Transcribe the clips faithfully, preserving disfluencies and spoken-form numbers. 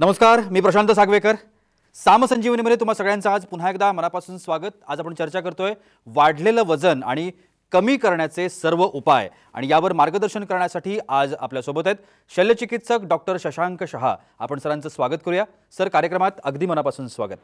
नमस्कार, मी प्रशांत सागवेकर. साम संजीवनीमध्ये तुम्हा सगळ्यांचं आज पुन्हा एकदा मनापासून स्वागत. आज आपण चर्चा करतोय वाढलेलं वजन आणि कमी करण्याचे सर्व उपाय, आणि यावर मार्गदर्शन करण्यासाठी आज आपल्या सोबत आहेत शल्यचिकित्सक डॉक्टर शशांक शहा. आपण सरांचं स्वागत करूया. सर, कार्यक्रमात अगदी मनापासून स्वागत.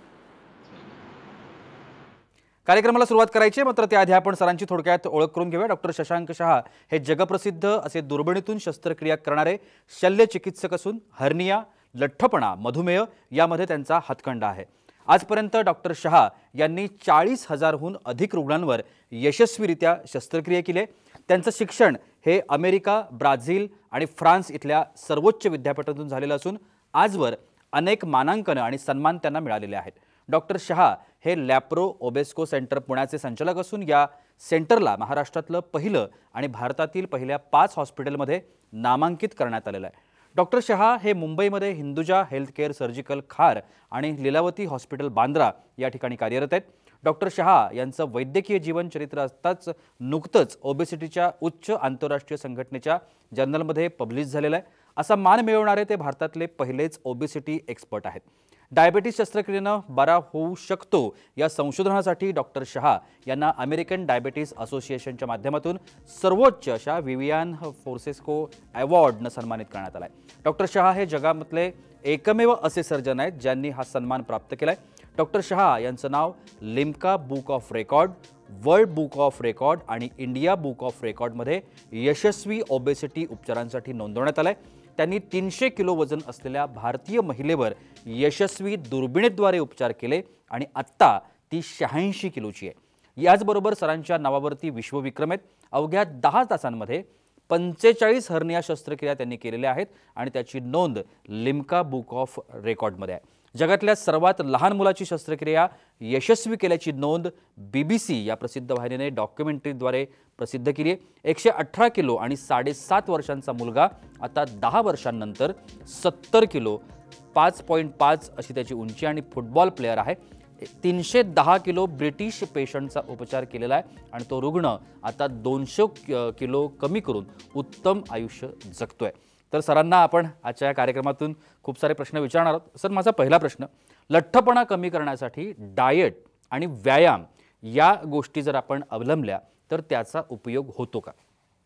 कार्यक्रमाला सुरुवात करायची, मात्र त्याआधी आपण सरांची थोडक्यात ओळख करून घेऊया. डॉक्टर शशांक शहा हे जगप्रसिद्ध असे दुर्बिणीतून शस्त्रक्रिया करणारे शल्यचिकित्सक असून हर्निया, लठ्ठपणा, मधुमेह यामध्ये त्यांचा हातखंडा आहे. आजपर्यंत डॉक्टर शहा यांनी चाळीस हजारहून अधिक रुग्णांवर यशस्वीरित्या शस्त्रक्रिया केली. त्यांचं शिक्षण हे अमेरिका, ब्राझील आणि फ्रान्स इथल्या सर्वोच्च विद्यापीठातून झालेलं असून आजवर अनेक मानांकनं आणि सन्मान त्यांना मिळालेले आहेत. डॉक्टर शहा हे लॅप्रो ओबेस्को सेंटर पुण्याचे संचालक असून या सेंटरला महाराष्ट्रातलं पहिलं आणि भारतातील पहिल्या पाच हॉस्पिटलमध्ये नामांकित करण्यात आलेलं आहे. डॉक्टर शहा हे मुंबईमध्ये हिंदुजा हेल्थकेअर सर्जिकल खार आणि लीलावती हॉस्पिटल बांद्रा या ठिकाणी कार्यरत आहेत. डॉक्टर शहा यांचं वैद्यकीय जीवनचरित्र असताच नुकतंच ओबेसिटीच्या उच्च आंतरराष्ट्रीय संघटनेच्या जर्नलमध्ये पब्लिश झालेलं आहे. असा मान मिळवणारे ते भारतातले पहिलेच ओबेसिटी एक्सपर्ट आहेत. डायबिटीज शस्त्रक्रियेनं बरा होऊ शकतो या संशोधनासाठी डॉक्टर शहा यांना अमेरिकन डायबिटीज असोसिएशनच्या माध्यमातून सर्वोच्च अशा विवियान फोर्सेस्को अवॉर्डनं सन्मानित करण्यात आला आहे. डॉक्टर शहा हे जगामधले एकमेव असे सर्जन आहेत ज्यांनी हा सन्मान प्राप्त केला आहे. डॉक्टर शहा यांचं नाव Limca book of record, world book of record आणि इंडिया बुक ऑफ रेकॉर्डमध्ये यशस्वी ओबेसिटी उपचारांसाठी नोंदवण्यात आलं आहे. त्यांनी तीनशे किलो वजन असलेल्या भारतीय महिलेवर यशस्वी दुर्बिणीद्वारे उपचार केले आणि आत्ता ती शहाऐंशी किलोची आहे. याचबरोबर सरांच्या नावावरती विश्वविक्रम आहेत. अवघ्या दहा तासांमध्ये पंचेचाळीस हर्निया शस्त्रक्रिया त्यांनी केलेल्या आहेत आणि त्याची नोंद लिम्का बुक ऑफ रेकॉर्डमध्ये आहे. जगातल्या सर्वात लहान मुलाची शस्त्रक्रिया यशस्वी केल्याची नोंद बी बी सी या प्रसिद्ध वाहिनीने डॉक्युमेंटरीद्वारे प्रसिद्ध केली आहे. एकशे अठरा किलो आणि साडेसात वर्षांचा मुलगा आता दहा वर्षांनंतर सत्तर किलो पाच पॉईंट पाच अशी त्याची उंची आणि फुटबॉल प्लेअर आहे. तीनशे दहा किलो ब्रिटिश पेशंटचा उपचार केलेला आहे आणि तो रुग्ण आता दोनशे किलो कमी करून उत्तम आयुष्य जगतोय. तर सरांना आपण आजच्या कार्यक्रमातून खूप सारे प्रश्न विचारणार आहोत. सर, माझा पहिला प्रश्न, लठ्ठपणा कमी करण्यासाठी डाएट आणि व्यायाम या गोष्टी जर आपण अवलंबल्या तर त्याचा उपयोग होतो का?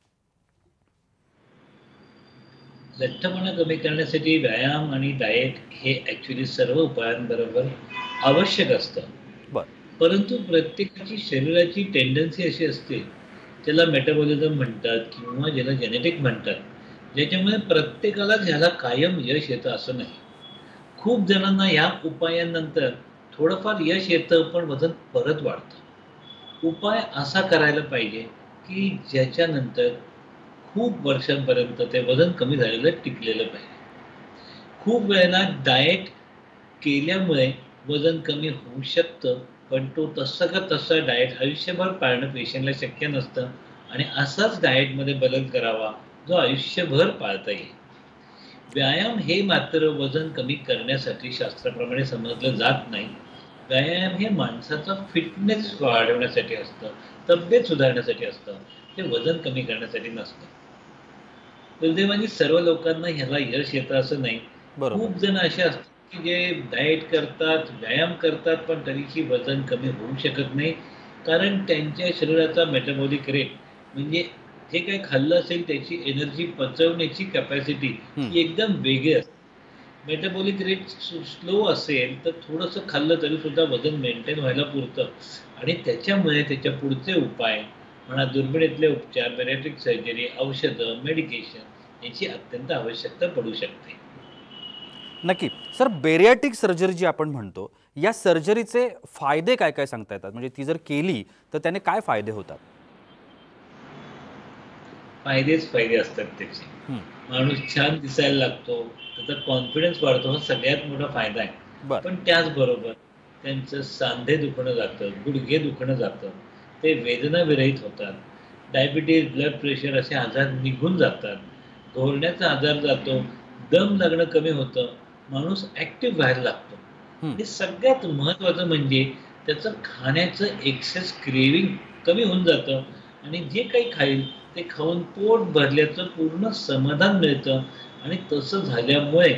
लठ्ठपणा कमी करण्यासाठी व्यायाम आणि डाएट हे ॲक्च्युली सर्व उपायांबरोबर आवश्यक असतं. बरं, परंतु प्रत्येकाची शरीराची टेंडन्सी अशी असते, ज्याला मेटाबॉलिझम म्हणतात किंवा ज्याला जेनेटिक म्हणतात, ज्याच्यामुळे प्रत्येकालाच ह्याला कायम यश येतं असं नाही. खूप जणांना या उपायांनंतर थोडंफार यश येतं पण वजन परत वाढतं. उपाय असा करायला पाहिजे की ज्याच्यानंतर खूप वर्षांपर्यंत ते वजन कमी झालेलं टिकलेलं पाहिजे. खूप वेळेला डाएट केल्यामुळे वजन कमी होऊ शकतं, पण तो तसं का तसं डाएट आयुष्यभर पाळणं पेशंटला शक्य नसतं आणि असाच डाएटमध्ये बदल करावा जो आयुष्यभर पाळता येईल. व्यायाम हे मात्र वजन कमी करण्यासाठी शास्त्राप्रमाणे समजलं जात नाही. व्यायाम हे माणसाचा फिटनेस वाढवण्यासाठी असतं, तब्येत सुधारण्यासाठी असतं, ते वजन कमी करण्यासाठी नसतं. दुर्दैवाने सर्व लोकांना ह्याला यश येतं असं नाही. खूप जण असे असतात की जे डाएट करतात, व्यायाम करतात, पण तरीही वजन कमी होऊ शकत नाही, कारण त्यांच्या शरीराचा मेटाबॉलिक रेट म्हणजे जे काही खाल्लं असेल त्याची एनर्जी पचवण्याची कॅपॅसिटी ही एकदम वेगळी असते. मेटाबॉलिक रेट स्लो असेल तर थोडंसं खाल्लं तरी सुद्धा वजन मेंटेन व्हायला पुरतं आणि त्याच्यामुळे त्याच्या पुढचे उपाय म्हणा, दुर्बिणीतले उपचार, बॅरिएट्रिक सर्जरी, औषधं, मेडिकेशन याची अत्यंत आवश्यकता पडू शकते. नक्की. सर, बेरियाट्रिक सर्जरी जी आपण म्हणतो, या सर्जरीचे फायदे काय काय सांगता येतात? म्हणजे ती जर केली तर त्याने काय फायदे होतात? फायदेच फायदे असतात त्याचे. माणूस छान दिसायला लागतो, त्याचा कॉन्फिडन्स वाढतो, हा सगळ्यात मोठा फायदा आहे. पण त्याचबरोबर त्यांचं सांधे दुखणं जातं, गुडघे दुखणं जातं, ते वेदनाविरहित होतात. डायबिटीज, ब्लड प्रेशर असे आजार निघून जातात, घोरण्याचा आजार जातो, दम लागणं कमी होतं, माणूस ॲक्टिव्ह व्हायला लागतो. हे सगळ्यात महत्त्वाचं म्हणजे त्याचं खाण्याचं एक्सेस क्रेविंग कमी होऊन जातं आणि जे काही खाईल ते खाऊन पोट भरल्याचं पूर्ण समाधान मिळतं आणि तसं झाल्यामुळे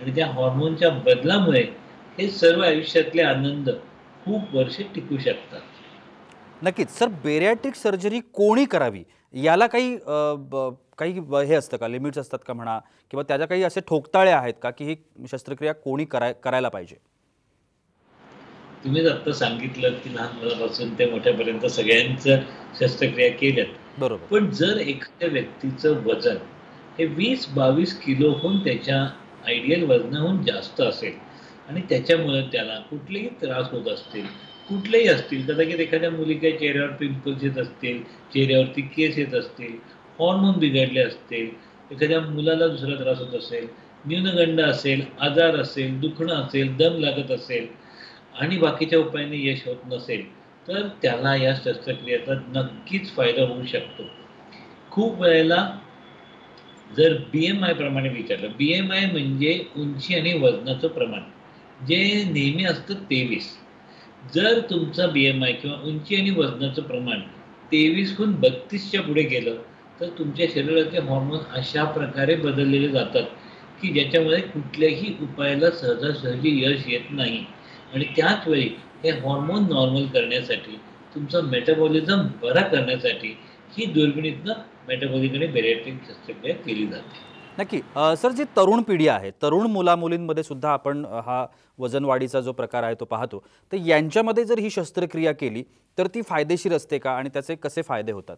आणि त्या हॉर्मोनच्या बदलामुळे हे सर्व आयुष्यातले आनंद खूप वर्ष टिकू शकतात. नक्कीच. सर, बेरियाट्रिक सर्जरी कोणी करावी याला काही अ, ब काही ब हे असतं का, लिमिट्स असतात का म्हणा, किंवा त्याच्या काही असे ठोकताळे आहेत का, की ही शस्त्रक्रिया कोणी कराय करायला पाहिजे? तुम्हीच आत्ता सांगितलं की लहान मुलापासून ते मोठ्यापर्यंत सगळ्यांचं शस्त्रक्रिया केल्यात. बरोबर. पण जर एखाद्या व्यक्तीचं वजन हे वीस बावीस किलोहून त्याच्या आयडियल वजनाहून जास्त असेल आणि त्याच्यामुळे त्याला कुठलेही त्रास होत असतील, कुठलेही असतील, कदाचित एखाद्या मुलीच्या चेहऱ्यावर पिंपल्स येत असतील, चेहऱ्यावरती केस येत असतील, हॉर्मोन बिघडले असतील, एखाद्या मुलाला दुसरा त्रास होत असेल, न्यूनगंड असेल, आजार असेल, दुखणं असेल, दम लागत असेल आणि बाकीच्या उपायांनी यश होत नसेल, तर त्याला या शस्त्रक्रियेचा नक्कीच फायदा होऊ शकतो. खूप वेळेला जर बी-एम-आय प्रमाणे विचारलं, बी-एम-आय म्हणजे उंची आणि वजनाचं प्रमाण, जे नेहमी असतं तेवीस. जर तुमचा बी-एम-आय किंवा उंची आणि वजनाचं प्रमाण तेवीस हून बत्तीसच्या पुढे गेलं, तर तुमच्या शरीराचे हॉर्मोन अशा प्रकारे बदललेले जातात, की ज्याच्यामुळे कुठल्याही उपायाला सहजासहजी यश येत नाही. आणि त्याच वेळी हे हॉर्मोन नॉर्मल करण्यासाठी, तुमचा मेटाबॉलिझम बरा करण्यासाठी ही दुर्बिणीतनं मेटाबॉलिक आणि बेरियाट्रिक शस्त्रक्रिया केली जाते. नक्की. अ, सर, जी तरुण पिढी आहे, तरुण मुला-मुलींमध्ये सुद्धा आपण अ, हा वजन वाढीचा जो प्रकार आहे तो पाहतो. तर यांच्यामध्ये जर ही शस्त्रक्रिया केली, तर ती फायदेशीर असते का आणि त्याचे कसे फायदे होतात?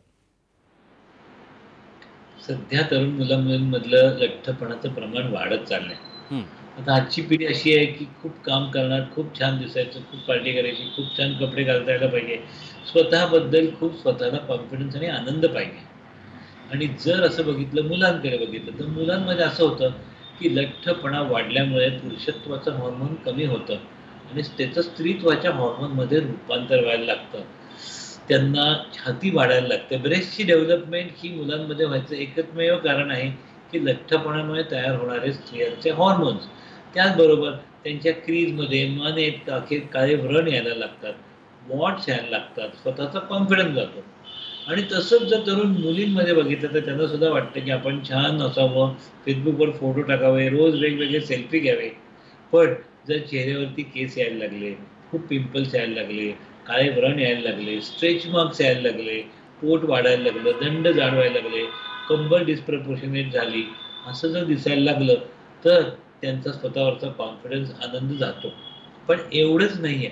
सध्या तरुण मुला-मुलींमधलं लठ्ठपणाचं प्रमाण वाढत चाललंय. हं. आता आजची पिढी अशी आहे, की खूप काम करणार, खूप छान दिसायचं, खूप पार्टी करायची, खूप छान कपडे घालता यायला पाहिजे. स्वतःबद्दल खूप स्वतःला कॉन्फिडन्स आणि आनंद पाहिजे. आणि जर असं बघितलं, मुलांकडे बघितलं, तर मुलांमध्ये असं होतं, की लठ्ठपणा वाढल्यामुळे पुरुषत्वाचं हॉर्मोन कमी होतं आणि त्याचं स्त्रीत्वाच्या हॉर्मोनमध्ये रूपांतर व्हायला लागतं. त्यांना छाती वाढायला लागते. बरेचशी डेव्हलपमेंट ही मुलांमध्ये व्हायचं एकमेव कारण आहे, की लठ्ठपणामुळे तयार होणारे स्त्रियांचे हॉर्मोन्स. त्याचबरोबर त्यांच्या क्रीजमध्ये मानेत, काखेत काळे व्रण यायला लागतात, वॉट्स यायला लागतात, स्वतःचा कॉन्फिडन्स जातो. आणि तसंच जर तरुण मुलींमध्ये बघितलं, तर त्यांना सुद्धा वाटतं, की आपण छान असावं, Facebookवर फोटो टाकावे, रोज वेगवेगळे सेल्फी घ्यावे. पण जर चेहऱ्यावरती केस यायला लागले, खूप पिंपल्स यायला लागले, काळे व्रण यायला लागले, स्ट्रेच मार्क्स यायला लागले, पोट वाढायला लागलं, दंड जाड व्हायला लागले, कंबर डिस्प्रपोर्शनेट झाली, असं जर दिसायला लागलं, तर त्यांचा स्वतःवरचा कॉन्फिडन्स, आनंद जातो. पण एवढंच नाहीये.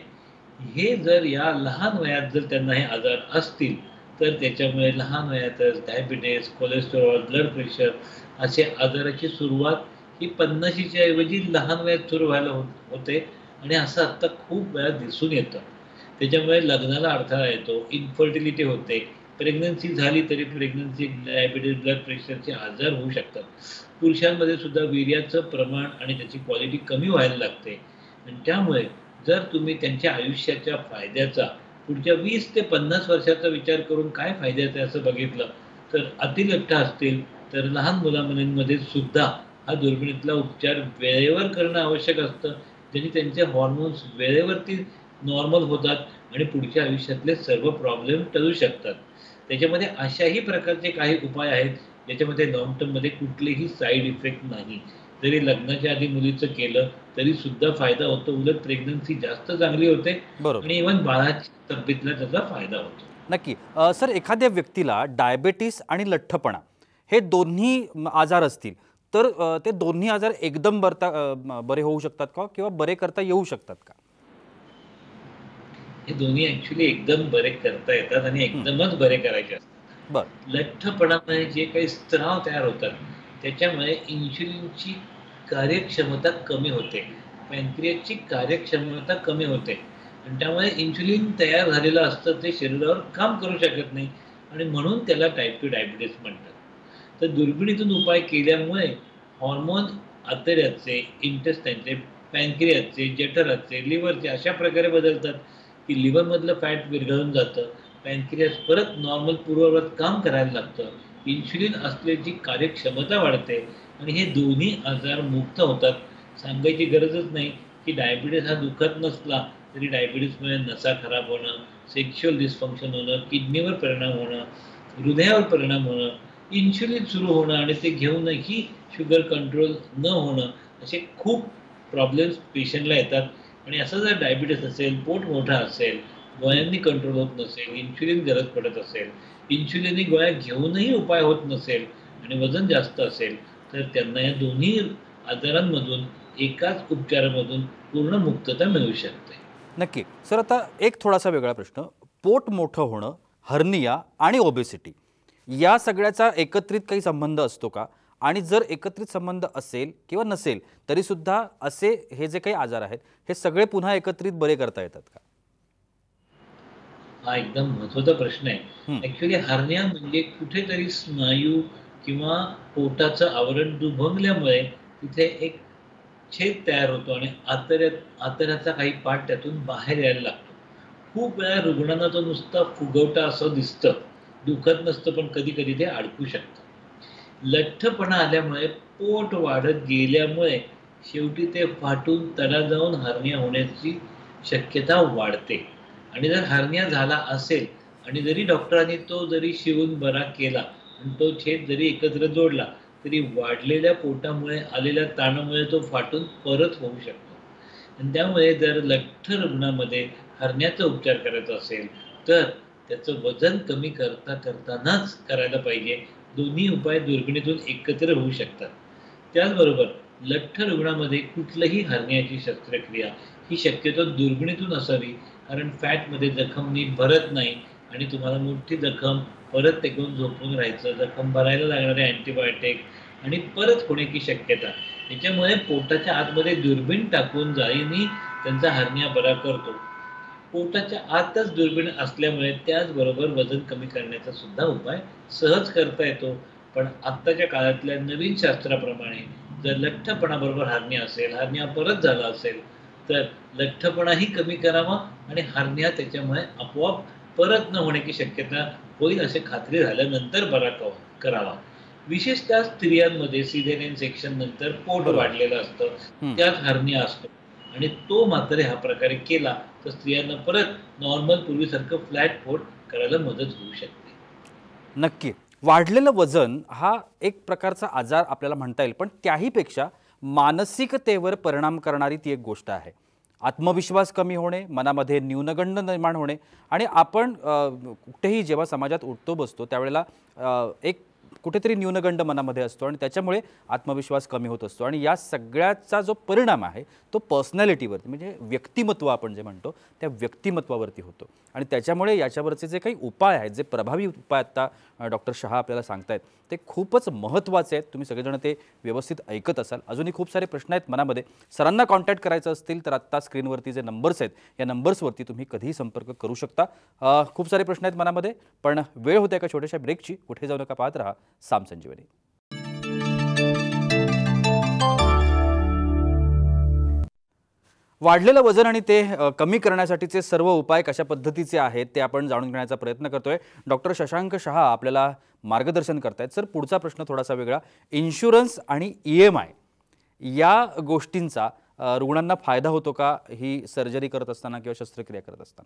हे जर या लहान वयात जर त्यांना हे आजार असतील, तर त्याच्यामुळे लहान वयातच डायबिटीज, कोलेस्टेरॉल, ब्लड प्रेशर अशा आजाराची सुरुवात ही पन्नाशीच्या ऐवजी लहान वयात सुरू व्हायला हो होते आणि असं आत्ता खूप वेळा दिसून येतं. त्याच्यामुळे लग्नाला अडथळा येतो, इन्फर्टिलिटी होते, प्रेग्नन्सी झाली तरी प्रेग्नन्सी, डायबिटीज, ब्लड प्रेशरचे आजार होऊ शकतात. पुरुषांमध्ये सुद्धा वीर्याचं प्रमाण आणि त्याची क्वालिटी कमी व्हायला लागते आणि त्यामुळे जर तुम्ही त्यांच्या आयुष्याच्या फायद्याचा पुढच्या वीस ते पन्नास वर्षाचा विचार करून काय फायद्याचं आहे असं बघितलं, तर अतिलठ्ठ असतील, तर लहान मुला-मुलींमध्ये सुद्धा हा दुर्बिणीतला उपचार वेळेवर करणं आवश्यक असतं, ज्याने त्यांचे हॉर्मोन्स वेळेवरती नॉर्मल होतात आणि पुढच्या आयुष्यातले सर्व प्रॉब्लेम टळू शकतात. त्याच्यामध्ये अशाही प्रकारचे काही उपाय आहेत, ज्याच्यामध्ये लाँग टर्ममध्ये कुठलेही साइड इफेक्ट नाही. जरी लग्नाच्या आधी मुलीचं केलं, तरी सुद्धा फायदा होतो. उलट प्रेग्नन्सी जास्त चांगली होते बरोबर. आणि इव्हन बाळाच्या तब्येतीला त्याचा फायदा होतो. नक्की. अ, सर, एखाद्या व्यक्तीला डायबिटीस आणि लठ्ठपणा हे दोन्ही म, आजार असतील, तर अ, ते दोन्ही आजार एकदम बरता अ, म, बरे होऊ शकतात का, किंवा बरे करता येऊ शकतात का? हे दोन्ही ॲक्चुअली एकदम बरे करता येतात आणि हं. एकदमच बरे करायचे असतात. बरं. लठ्ठपणामुळे जे काही स्त्राव तयार होतात, त्याच्यामुळे इन्शुलिनची कार्यक्षमता कमी होते. पॅनक्रियाजची कार्यक्षमता कमी होते आणि त्यामुळे इन्शुलिन तयार झालेलं असतं, ते शरीरावर काम करू शकत नाही आणि म्हणून त्याला टाइप टू डायबिटीज म्हणतात. तर दुर्बिणीतून उपाय केल्यामुळे हॉर्मोन आतड्याचे, इंटेस्टाइनचे, पॅनक्रियाजचे, जठराचे, लिव्हरचे अशा प्रकारे बदलतात, की लिव्हरमधलं फॅट विरघळून जातं. पॅनक्रियाज परत नॉर्मल पूर्ववत काम करायला लागतं. इन्शुलिन असल्याची कार्यक्षमता वाढते आणि हे दोन्ही आजार मुक्त होतात. सांगायची गरजच नाही, की डायबिटीज हा दुखत नसला तरी डायबिटीजमुळे नसा खराब होणं, सेक्शुअल डिस्फंक्शन होणं, किडनीवर परिणाम होणं, हृदयावर परिणाम होणं, इन्शुलिन सुरू होणं आणि ते घेऊनही शुगर कंट्रोल न होणं, असे खूप प्रॉब्लेम्स पेशंटला येतात. आणि असं जर डायबिटीस असेल, पोट मोठा असेल, गोळ्यांनी कंट्रोल होत नसेल, इन्शुलिन गरज पडत असेल, इन्शुलिन गोळ्या घेऊनही उपाय होत नसेल आणि वजन जास्त असेल, तर त्यांना या दोन्ही आजारांमधून एकाच उपचारामधून पूर्ण मुक्तता मिळू शकते. नक्की. सर आता एक थोडासा वेगळा प्रश्न. पोट मोठं होणं, हर्निया आणि ओबेसिटी या सगळ्याचा एकत्रित काही संबंध असतो का? आणि जर एकत्रित संबंध असेल किंवा नसेल तरीसुद्धा असे हे जे काही आजार आहेत हे सगळे पुन्हा एकत्रित बरे करता येतात का? हा एकदम महत्त्वाचा प्रश्न आहे. हं, ॲक्चुअली हार्निया म्हणजे कुठेतरी स्नायू किंवा पोटाचं आवरण दुभंगल्यामुळे तिथे एक छेद तयार होतो आणि आतड्यात आतड्याचा काही पार्ट त्यातून बाहेर यायला लागतो. खूप वेळा रुग्णांना तो नुसता फुगवटा असं दिसतं. दुखत नसतं, पण कधी-कधी ते अडकू शकतं. लठ्ठपणा आल्यामुळे पोट वाढत गेल्यामुळे शेवटी ते फाटून तडा जाऊन हार्निया होण्याची शक्यता वाढते. आणि जर हार्निया झाला असेल आणि जरी डॉक्टरांनी तो जरी शिवून बरा केला आणि तो छेद जरी एकत्र जोडला, तरी वाढलेल्या पोटामुळे आलेल्या ताणामुळे तो फाटून परत होऊ शकतो. आणि त्यामुळे जर लठ्ठ रुग्णामध्ये हरण्याचा उपचार करायचा असेल, तर त्याचं वजन कमी करता करतानाच करायला पाहिजे. दोन्ही उपाय दुर्बिणीतून एकत्र होऊ शकतात. त्याचबरोबर लठ्ठ रुग्णामध्ये कुठलंही हरण्याची शस्त्रक्रिया ही शक्यतो दुर्बिणीतून असावी, कारण फॅटमध्ये जखम नीट भरत नाही आणि तुम्हाला मोठी जखम परत टिकून झोपून राहायचं, जखम भरायला लागणारे अँटिबायोटिक आणि परत होण्याची शक्यता. त्याच्यामुळे पोटाच्या आतमध्ये दुर्बीण टाकून जाळीनी त्यांचा हर्निया बरा करतो. पोटाच्या आतच दुर्बीण असल्यामुळे त्याचबरोबर वजन कमी करण्याचा सुद्धा उपाय सहज करता येतो. पण आत्ताच्या काळातल्या नवीन शास्त्राप्रमाणे जर लठ्ठपणाबरोबर हार्निया असेल, हार्निया परत झाला असेल, तर लठ्ठपणाही कमी करावा आणि हार्निया त्याच्यामुळे आपोआप परत न होण्याची शक्यता होईल अशी खात्री झाल्यानंतर बरा कवा करावा. विशेषतः स्त्रियांमध्ये सिझेरियन सेक्शन नंतर पोट बरोबर. वाढलेलं असतं, हं. त्यात हार्निया असतो आणि तो मात्र ह्या प्रकारे केला तर स्त्रियांना परत नॉर्मल पूर्वीसारखं फ्लॅट पोट करायला मदत होऊ शकते. नक्की. वाढलेलं वजन हा एक प्रकारचा आजार आपल्याला म्हणता येईल, पण त्याहीपेक्षा मानसिकतेवर परिणाम करणारी ती एक गोष्ट आहे. आत्मविश्वास कमी होणे, मनामध्ये न्यूनगंड निर्माण होणे आणि आपण अ, कुठेही जेव्हा समाजात उठतो बसतो त्यावेळेला अ, एक कुठेतरी न्यूनगंड मनामध्ये असतो आणि त्याच्यामुळे आत्मविश्वास कमी होत असतो आणि या सगळ्याचा जो परिणाम आहे तो पर्सनॅलिटीवरती म्हणजे व्यक्तिमत्व आपण जे म्हणतो त्या व्यक्तिमत्वावरती होतो आणि त्याच्यामुळे याच्यावरचे जे काही उपाय आहेत, जे प्रभावी उपाय आता डॉक्टर शहा आपल्याला सांगतायत ते खूपच महत्त्वाचे आहेत. तुम्ही सगळेजण ते व्यवस्थित ऐकत असाल. अजूनही खूप सारे प्रश्न आहेत मनामध्ये. सरांना कॉन्टॅक्ट करायचं असतील तर आत्ता स्क्रीनवरती जे नंबर्स आहेत या नंबर्सवरती तुम्ही कधीही संपर्क करू शकता. अ, खूप सारे प्रश्न आहेत मनामध्ये, पण वेळ होते एका छोट्याशा ब्रेकची. कुठे जाऊ नका, पाहत राहा साम संजीवनी. वाढलेलं वजन आणि ते अ, कमी करण्यासाठीचे सर्व उपाय कशा पद्धतीचे आहेत ते आपण जाणून घेण्याचा प्रयत्न करतोय. डॉक्टर शशांक शहा आपल्याला मार्गदर्शन करतायत. सर, पुढचा प्रश्न थोडासा वेगळा. इन्शुरन्स आणि ई एम आय या गोष्टींचा अ, रुग्णांना फायदा होतो का ही सर्जरी करत असताना किंवा शस्त्रक्रिया करत असताना?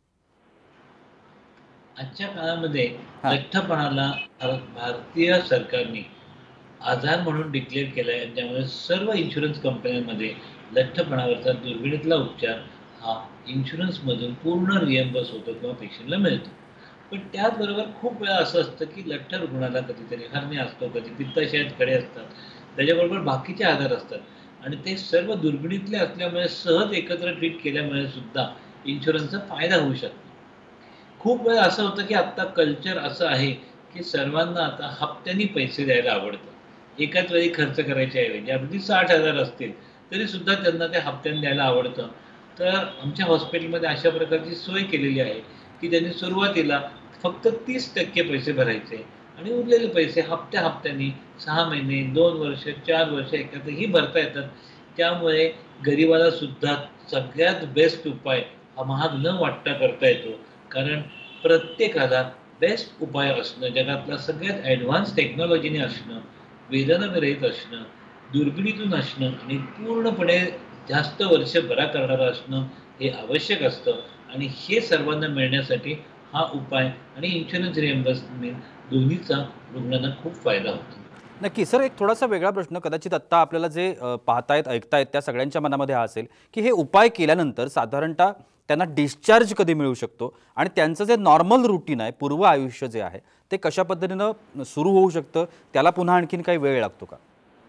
आजच्या काळामध्ये हां. लठ्ठपणाला भार भारतीय सरकारने आजार म्हणून डिक्लेअर केलं आहे. त्यामुळे सर्व इन्शुरन्स कंपन्यांमध्ये लठ्ठपणावरचा दुर्बिणीतला उपचार हा इन्शुरन्समधून पूर्ण रिएम्बर्स होतो किंवा पेशंटला मिळतो. पण त्याचबरोबर खूप वेळा असं असतं, की लठ्ठ रुग्णाला कधीतरी हर्निया असतो, कधी पित्ताशयात खडे असतात. त्याच्याबरोबर बाकीचे आजार असतात आणि ते सर्व दुर्बिणीतले असल्यामुळे सहज एकत्र ट्रीट केल्यामुळे सुद्धा इन्शुरन्सचा फायदा होऊ शकतो. खूप वेळा असं होतं, की आत्ता कल्चर असं आहे, की सर्वांना आता हप्त्यानी पैसे द्यायला आवडतं. एकाच वेळी खर्च करायच्या ऐवजी अगदी साठ हजार असतील, तरी सुद्धा त्यांना ते हप्त्याने द्यायला आवडतं. तर आमच्या हॉस्पिटलमध्ये अशा प्रकारची सोय केलेली आहे, की त्यांनी सुरुवातीला फक्त तीस टक्के पैसे भरायचे आणि उरलेले पैसे हप्त्या-हप्त्यानी सहा महिने, दोन वर्ष, चार वर्ष एकत्रही भरता येतात. त्यामुळे गरिबाला सुद्धा सगळ्यात बेस्ट उपाय हा महाग न वाटता करता येतो. कारण प्रत्येकाला बेस्ट उपाय असणं, जगातला सगळ्यात ॲडव्हान्स टेक्नॉलॉजीने असणं, वेदनाविरहित असणं, दुर्बिणीतून असणं आणि पूर्णपणे जास्त वर्ष बरा करणारं असणं हे आवश्यक असतं आणि हे सर्वांना मिळण्यासाठी हा उपाय आणि इन्शुरन्स रिएम्बर्समेंट दोन्हीचा रुग्णांना खूप फायदा होतो. नक्की सर, एक थोडासा वेगळा प्रश्न कदाचित आत्ता आपल्याला जे अ, पाहतायत ऐकतायत त्या सगळ्यांच्या मनामध्ये हा असेल की हे उपाय केल्यानंतर साधारणतः त्यांना डिस्चार्ज कधी मिळू शकतो आणि त्यांचं जे नॉर्मल रुटीन आहे, पूर्व आयुष्य जे आहे ते कशा पद्धतीनं सुरू होऊ शकतं, त्याला पुन्हा आणखीन काही वेळ लागतो का?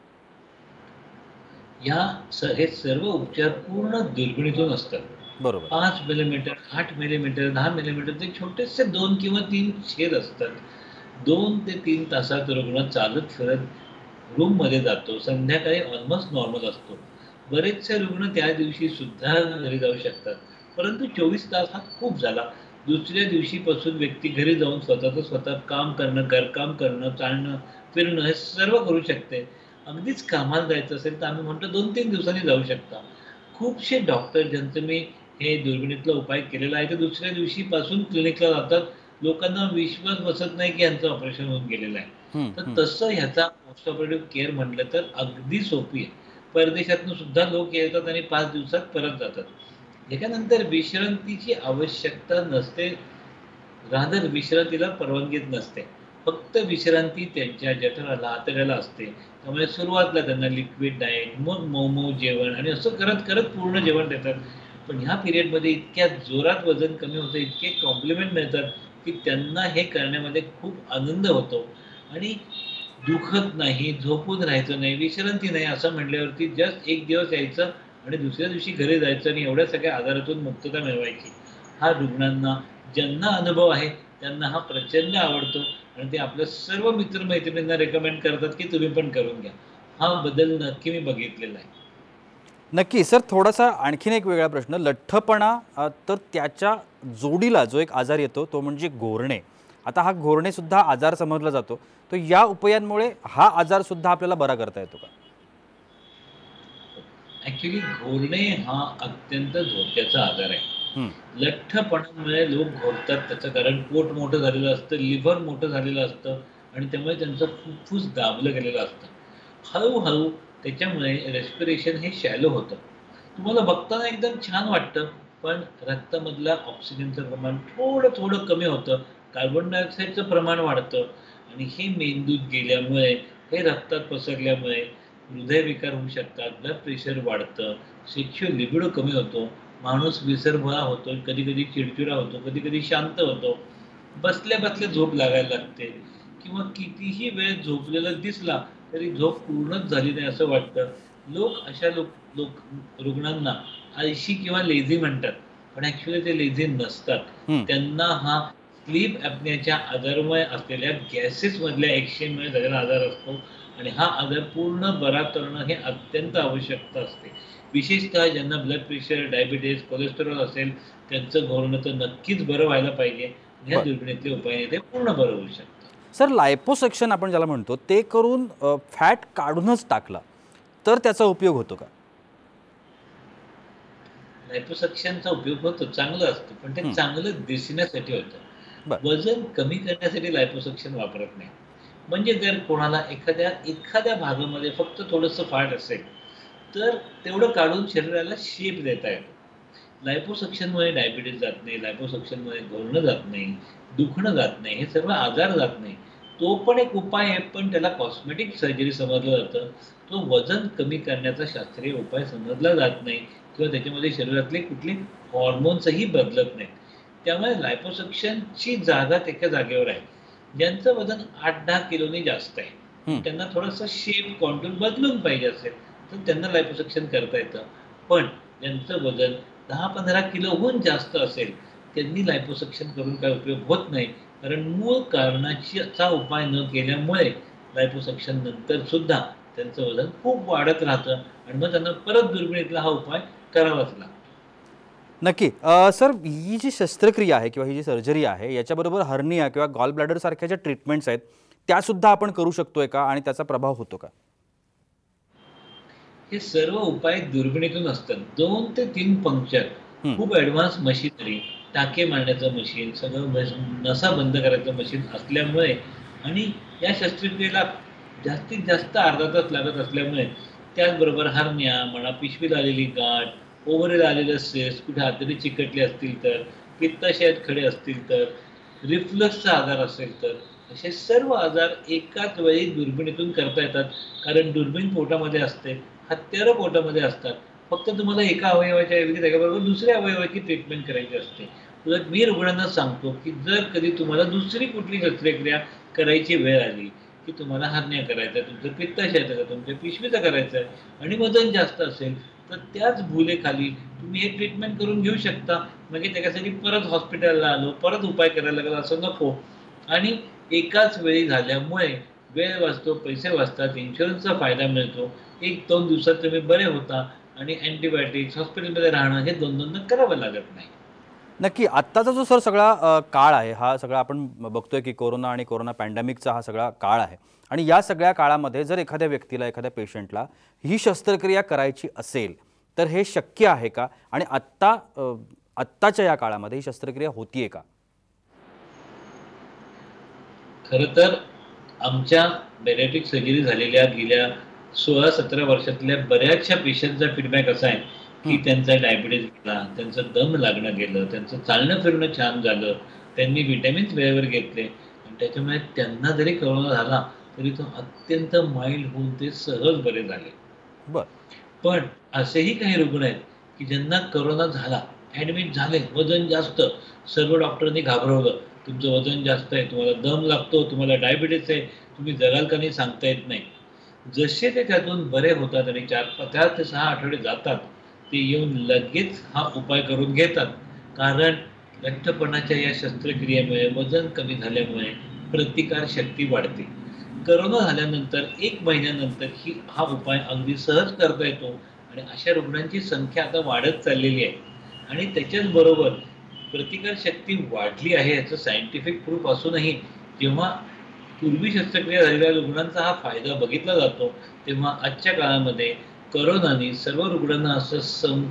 या स हे सर्व उपचार पूर्ण दुर्बिणीतून असतात. बरोबर. पाच मिलीमीटर, आठ मिलीमीटर, दहा मिलीमीटरचे छोटेसे दोन किंवा तीन छेद असतात. दोन ते तीन तासात रुग्ण चालत फिरत रूममध्ये जातो. संध्याकाळी ऑलमोस्ट नॉर्मल असतो. बरेचसे रुग्ण त्या दिवशी सुद्धा घरी जाऊ शकतात. परंतु चोवीस तास हा खूप झाला. दुसऱ्या दिवशीपासून व्यक्ती घरी जाऊन स्वतःचं स्वतः काम करणं, घरकाम करणं, चालणं, फिरणं हे सर्व करू शकते. अगदीच कामाला जायचं असेल तर आम्ही म्हणतो दोन तीन दिवसांनी जाऊ शकता. खूपसे डॉक्टर ज्यांचं मी हे दुर्बिणीतला उपाय केलेला आहे, ते दुसऱ्या दिवशीपासून क्लिनिकला जातात. लोकांना विश्वास बसत नाही की यांचं ऑपरेशन होऊन गेलेलं आहे. हं, तर हं. तसं ह्याचा पोस्ट ऑपरेटिव्ह केअर म्हटलं तर अगदी सोपी आहे. परदेशातून सुद्धा लोक येतात आणि पाच दिवसात परत जातात. त्याच्यानंतर विश्रांतीची आवश्यकता नसते. रादर विश्रांतीला परवानगीच नसते. फक्त विश्रांती त्यांच्या जठराला, आतड्याला असते. त्यामुळे सुरुवातीला त्यांना लिक्विड डाएट, मग मऊ-मऊ जेवण आणि असं करत-करत पूर्ण जेवण देतात. पण ह्या पिरियडमध्ये इतक्या जोरात वजन कमी होतं, इतके कॉम्प्लिमेंट मिळतात, की त्यांना हे करण्यामध्ये खूप आनंद होतो आणि दुखत नाही, झोपून राहायचं नाही, विश्रांती नाही असं म्हटल्यावरती जस्ट एक दिवस यायचं आणि दुसऱ्या दिवशी घरी जायचं आणि एवढ्या सगळ्या आजारातून मुक्तता मिळवायची. हा रुग्णांना ज्यांना अनुभव आहे त्यांना हा प्रचंड आवडतो आणि ते आपल्या सर्व मित्र-मैत्रिणींना रेकमेंड करतात, की तुम्ही पण करून घ्या. हा बदल नक्की मी बघितलेला आहे. नक्की सर, थोडासा आणखीन एक वेगळा प्रश्न, लठ्ठपणा अ, तर त्याच्या जोडीला जो एक आजार येतो तो म्हणजे घोरणे. आता हा घोरणे सुद्धा आजार समजला जातो. तर या उपायांमुळे हा आजार सुद्धा आपल्याला बरा करता येतो का? ॲक्चुअली घोरणे हा अत्यंत धोक्याचा आजार आहे. हं. लठ्ठपणामुळे लोक घोरतात त्याचं कारण पोट मोठं झालेलं असतं, लिव्हर मोठं झालेलं असतं आणि त्यामुळे त्यांचं फुफ्फुस दाबलं गेलेलं असतं. हळू-हळू त्याच्यामुळे रेस्पिरेशन हे शॅलो होतं. तुम्हाला बघताना एकदम छान वाटतं, पण रक्तामधलं ऑक्सिजनचं प्रमाण थोडं-थोडं कमी होतं. कार्बन डायऑक्साईडचं प्रमाण वाढतं आणि हे मेंदूत गेल्यामुळे, हे रक्तात पसरल्यामुळे हृदयविकार होऊ शकतात, ब्लड प्रेशर वाढतं, सेक्शुअल लिबिडो कमी होतो, माणूस विसरभोळा होतो, कधी-कधी चिडचिडा होतो, कधी-कधी शांत होतो. बसल्या-बसल्या झोप लागायला लागते किंवा कितीही वेळ झोपलेला दिसला, तरी झोप पूर्णच झाली नाही असं वाटतं. लोक अशा लोक लोक रुग्णांना आळशी किंवा लेझी म्हणतात. पण ॲक्चुअली ते लेझी नसतात. हं. त्यांना हा स्लीप ॲपनियाच्या आजारामुळे असलेल्या गॅसेसमधल्या एक्सचेंजमुळे झालेला आजार असतो आणि हा आजार पूर्ण बरा करणं हे अत्यंत आवश्यकता असते. विशेषतः ज्यांना ब्लड प्रेशर, डायबिटीज, कोलेस्टेरॉल असेल, त्यांचं घोरणं तर नक्कीच बरं व्हायला पाहिजे. ह्या बरं. दुर्बिणीतले उपाय ते पूर्ण बरं होऊ शकतं. सर, लायपोसक्शन आपण ज्याला म्हणतो ते करून अ, फॅट काढूनच टाकला तर त्याचा उपयोग होतो का? लायपोसक्शनचा उपयोग होतो, चांगलं असतं. पण ते हं. चांगलं दिसण्यासाठी होतं. बरं. वजन कमी करण्यासाठी लायपोसक्शन वापरत नाही. म्हणजे जर कोणाला एखाद्या एखाद्या भागामध्ये फक्त थोडंसं फॅट असेल, तर तेवढं काढून शरीराला शेप देता येतो. लायपोसक्शनमुळे डायबिटीज जात नाही, लायपोसक्शनमुळे घोरणं जात नाही, दुखणं जात नाही, हे सर्व आजार जात नाही. तो पण एक उपाय आहे, पण त्याला कॉस्मेटिक सर्जरी समजलं जातं. तो वजन कमी करण्याचा शास्त्रीय उपाय समजला जात नाही किंवा त्याच्यामध्ये शरीरातले कुठले हॉर्मोन्सही बदलत नाहीत. त्यामुळे लायपोसक्शनची जागा त्याच्या जागेवर आहे. ज्यांचं वजन आठ दहा किलोनी जास्त आहे, हं. त्यांना थोडासा शेप, कॉन्टूर बदलून पाहिजे असेल, तर त्यांना लायपोसक्शन करता येतं. पण ज्यांचं वजन दहा पंधरा किलोहून जास्त असेल, त्यांनी लायपोसक्शन करून काही उपयोग होत नाही. कारण मूळ कारणाचा उपाय न केल्यामुळे लायपोसक्शन नंतर सुद्धा त्यांचं वजन खूप वाढत राहतं आणि मग त्यांना परत दुर्बिणीतला हा उपाय करावाच लागतो. नक्की. अ, सर, ही जी शस्त्रक्रिया आहे किंवा ही जी सर्जरी आहे याच्याबरोबर हर्निया किंवा गॉल ब्लॅडर सारख्या ज्या ट्रीटमेंट्स आहेत त्यासुद्धा आपण करू शकतोय का आणि त्याचा प्रभाव होतो का? हे सर्व उपाय दुर्बिणीतून असतात. दोन ते तीन पंक्चर, हं. खूप ॲडव्हान्स मशिनरी, टाके मारण्याचं मशीन, सगळं मश नसा बंद करायचं मशीन असल्यामुळे आणि या शस्त्रक्रियेला जास्तीत जास्त अर्धा तास लागत असल्यामुळे त्याचबरोबर हर्निया म्हणा, पिशवीत आलेली गाठ, ओव्हरीला आलेलं सिस्ट, कुठे आतडी चिकटली असतील तर, पित्ताशयात खडे असतील तर, रिफ्लक्सचा आजार असेल तर, असे सर्व आजार एकाच वेळी दुर्बिणीतून करता येतात. कारण दुर्बीण पोटामध्ये असते, हत्यारं पोटामध्ये असतात. फक्त तुम्हाला एका अवयवाच्या ऐवजी त्याच्याबरोबर दुसऱ्या अवयवाची ट्रीटमेंट करायची असते. उलट मी रुग्णांना सांगतो, की जर कधी तुम्हाला दुसरी कुठली शस्त्रक्रिया करायची वेळ आली, की तुम्हाला हर्निया करायचा आहे, तुमचं पित्ताशयाचं आहे, तुमच्या पिशवीचं करायचं आहे आणि वजन जास्त असेल, तर त्याच भुलेखाली तुम्ही हे ट्रीटमेंट करून घेऊ शकता. म्हणजे त्याच्यासाठी परत हॉस्पिटलला आलो, परत उपाय करायला लागला असं नको. आणि एकाच वेळी झाल्यामुळे वेळ वाचतो, पैसे वाचतात, इन्शुरन्सचा फायदा मिळतो. एक दोन दिवसात तुम्ही बरे होता आणि अँटिबायोटिक्स, हॉस्पिटलमध्ये राहणं हे दोन दोन करावं लागत नाही. नक्की आत्ताचा जो सर सगळा अ, काळ आहे, हा सगळा आपण बघतोय की कोरोना आणि कोरोना पॅन्डेमिकचा हा सगळा काळ आहे आणि या सगळ्या काळामध्ये जर एखाद्या व्यक्तीला, एखाद्या पेशंटला ही शस्त्रक्रिया करायची असेल, तर हे शक्य आहे का? आणि आत्ता अ, आत्ताच्या या काळामध्ये ही शस्त्रक्रिया होतीये का? खरं तर आमच्या बेरियाट्रिक सर्जरी झालेल्या गेल्या सोळा सतरा वर्षातल्या बऱ्याचशा पेशंटचा फीडबॅक असा आहे, की हं, त्यांचा डायबिटीज गेला, त्यांचं दम लागणं गेलं, त्यांचं चालणं-फिरणं छान झालं, त्यांनी व्हिटॅमिन्स वेळेवर घेतले आणि त्याच्यामुळे त्यांना जरी कोरोना झाला, तरी तो अत्यंत माईल्ड होऊन ते सहज बरे झाले. बरं. पण असेही काही रुग्ण आहेत, की ज्यांना कोरोना झाला, ॲडमिट झाले, वजन जास्त, सर्व डॉक्टरांनी घाबरवलं. तुमचं वजन जास्त आहे, तुम्हाला दम लागतो, तुम्हाला डायबिटीज आहे, तुम्ही जगाल का नाही सांगता येत नाही. जसे ते त्यातून बरे होतात आणि चार चार ते सहा आठवडे जातात, ते येऊन लगेच हा उपाय करून घेतात. कारण लठ्ठपणाच्या या शस्त्रक्रियेमुळे, वजन कमी झाल्यामुळे प्रतिकारशक्ती वाढते. कोरोना झाल्यानंतर एक महिन्यानंतर ही हा उपाय अगदी सहज करता येतो आणि अशा रुग्णांची संख्या आता वाढत चाललेली आहे. आणि त्याच्याच बरोबर प्रतिकारशक्ती वाढली आहे याचं सायंटिफिक प्रूफ असूनही जेव्हा पूर्वी शस्त्रक्रिया झालेल्या रुग्णांचा हा फायदा बघितला जातो, तेव्हा आजच्या काळामध्ये कोरोनाने सर्व रुग्णांना असं सं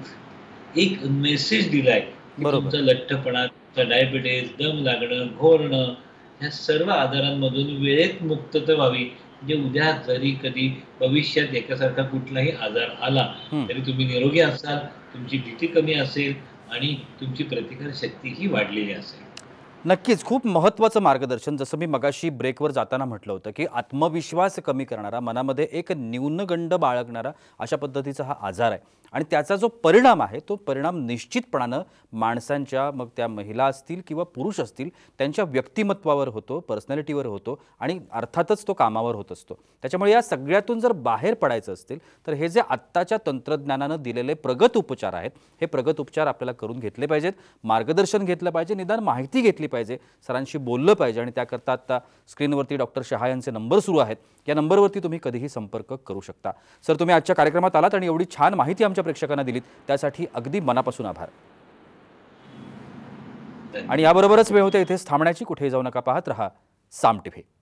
एक मेसेज दिलाय, की बरोबर. तुमचा लठ्ठपणा, तुमचा डायबिटीज, दम लागणं, घोरणं ह्या सर्व आजारांमधून वेळेत मुक्तता व्हावी. म्हणजे उद्या जरी कधी भविष्यात याच्यासारखा कुठलाही आजार आला, हं. तरी तुम्ही निरोगी असाल, तुमची भीती कमी असेल आणि तुमची प्रतिकारशक्तीही वाढलेली असेल. नक्कीच खूप महत्त्वाचं मार्गदर्शन. जसं मी मगाशी ब्रेकवर जाताना म्हटलं होतं, की आत्मविश्वास कमी करणारा, मनामध्ये एक न्यूनगंड बाळगणारा अशा पद्धतीचा हा आजार आहे आणि त्याचा जो परिणाम आहे, तो परिणाम निश्चितपणानं माणसांच्या, मग त्या महिला असतील किंवा पुरुष असतील, त्यांच्या व्यक्तिमत्त्वावर होतो, पर्सनॅलिटीवर होतो आणि अर्थातच तो कामावर होत असतो. त्याच्यामुळे या सगळ्यातून जर बाहेर पडायचं असतील, तर हे जे आत्ताच्या तंत्रज्ञानानं दिलेले प्रगत उपचार आहेत, हे प्रगत उपचार आपल्याला करून घेतले पाहिजेत. मार्गदर्शन घेतलं पाहिजे, निदान माहिती घेतली पाहिजे, सरांशी बोललं पाहिजे आणि त्याकरता आता स्क्रीनवरती डॉक्टर शहा यांचे नंबर सुरू आहेत. या नंबरवरती तुम्ही कधीही संपर्क करू शकता. सर, तुम्ही आजच्या कार्यक्रमात आलात आणि एवढी छान माहिती आमच्या प्रेक्षकांना दिलीत, त्यासाठी अगदी मनापासून आभार. आणि याबरोबरच वेळ होते इथेच थांबण्याची. कुठेही जाऊ नका, पाहत रहा साम टीव्ही.